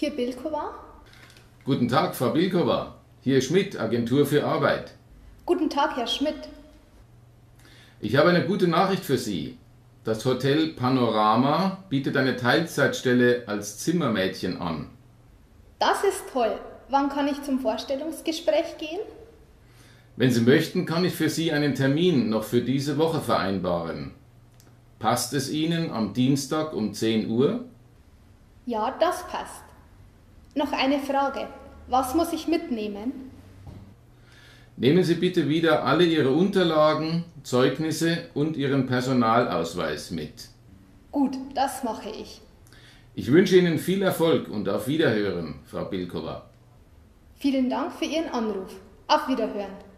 Hier Bilkova. Guten Tag, Frau Bilkova. Hier Schmidt, Agentur für Arbeit. Guten Tag, Herr Schmidt. Ich habe eine gute Nachricht für Sie. Das Hotel Panorama bietet eine Teilzeitstelle als Zimmermädchen an. Das ist toll. Wann kann ich zum Vorstellungsgespräch gehen? Wenn Sie möchten, kann ich für Sie einen Termin noch für diese Woche vereinbaren. Passt es Ihnen am Dienstag um 10 Uhr? Ja, das passt. Noch eine Frage. Was muss ich mitnehmen? Nehmen Sie bitte wieder alle Ihre Unterlagen, Zeugnisse und Ihren Personalausweis mit. Gut, das mache ich. Ich wünsche Ihnen viel Erfolg und auf Wiederhören, Frau Bilkova. Vielen Dank für Ihren Anruf. Auf Wiederhören.